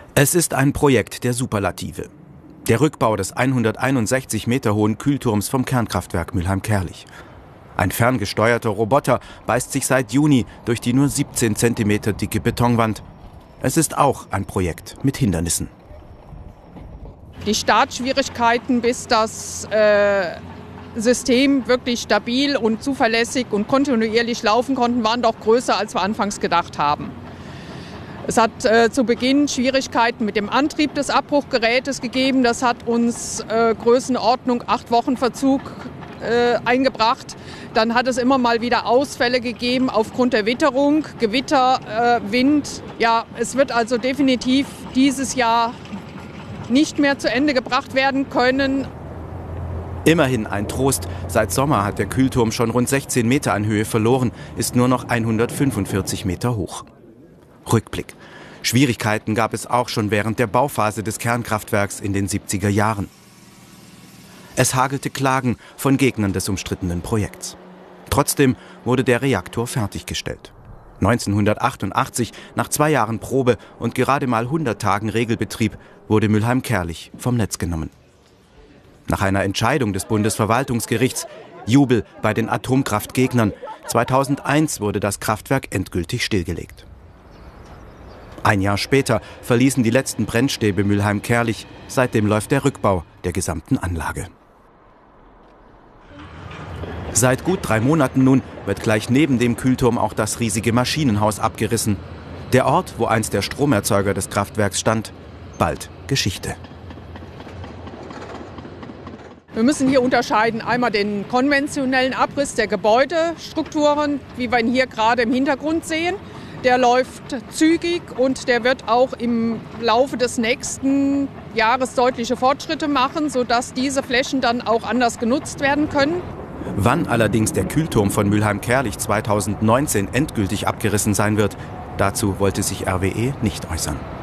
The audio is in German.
Es ist ein Projekt der Superlative. Der Rückbau des 161 Meter hohen Kühlturms vom Kernkraftwerk Mülheim-Kärlich. Ein ferngesteuerter Roboter beißt sich seit Juni durch die nur 17 Zentimeter dicke Betonwand. Es ist auch ein Projekt mit Hindernissen. Die Startschwierigkeiten, bis das System wirklich stabil und zuverlässig und kontinuierlich laufen konnte, waren doch größer, als wir anfangs gedacht haben. Es hat zu Beginn Schwierigkeiten mit dem Antrieb des Abbruchgerätes gegeben. Das hat uns Größenordnung 8 Wochen Verzug eingebracht. Dann hat es immer mal wieder Ausfälle gegeben aufgrund der Witterung, Gewitter, Wind. Ja, es wird also definitiv dieses Jahr nicht mehr zu Ende gebracht werden können. Immerhin ein Trost. Seit Sommer hat der Kühlturm schon rund 16 Meter an Höhe verloren, ist nur noch 145 Meter hoch. Rückblick. Schwierigkeiten gab es auch schon während der Bauphase des Kernkraftwerks in den 70er Jahren. Es hagelte Klagen von Gegnern des umstrittenen Projekts. Trotzdem wurde der Reaktor fertiggestellt. 1988, nach 2 Jahren Probe und gerade mal 100 Tagen Regelbetrieb, wurde Mülheim-Kärlich vom Netz genommen. Nach einer Entscheidung des Bundesverwaltungsgerichts, Jubel bei den Atomkraftgegnern, 2001 wurde das Kraftwerk endgültig stillgelegt. Ein Jahr später verließen die letzten Brennstäbe Mülheim-Kärlich. Seitdem läuft der Rückbau der gesamten Anlage. Seit gut 3 Monaten nun wird gleich neben dem Kühlturm auch das riesige Maschinenhaus abgerissen. Der Ort, wo einst der Stromerzeuger des Kraftwerks stand, bald Geschichte. Wir müssen hier unterscheiden, einmal den konventionellen Abriss der Gebäudestrukturen, wie wir ihn hier gerade im Hintergrund sehen. Der läuft zügig und der wird auch im Laufe des nächsten Jahres deutliche Fortschritte machen, sodass diese Flächen dann auch anders genutzt werden können. Wann allerdings der Kühlturm von Mülheim-Kärlich 2019 endgültig abgerissen sein wird, dazu wollte sich RWE nicht äußern.